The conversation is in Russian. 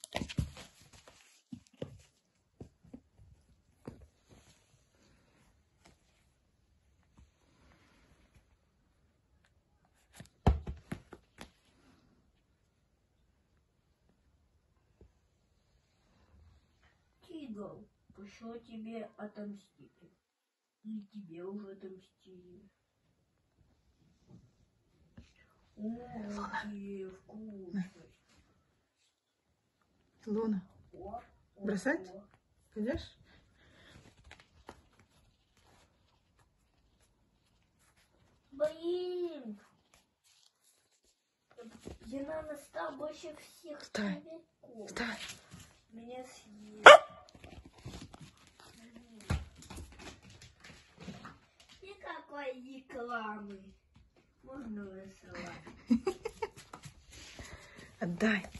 Тигл, пошел тебе отомстили. И тебе уже отомстили. О, какие вкусности. Луна, бросать? Пойдешь? Блин! Я настал больше всех человеков. Встань. Меня съели. Никакой рекламы. Можно рисовать. Отдай.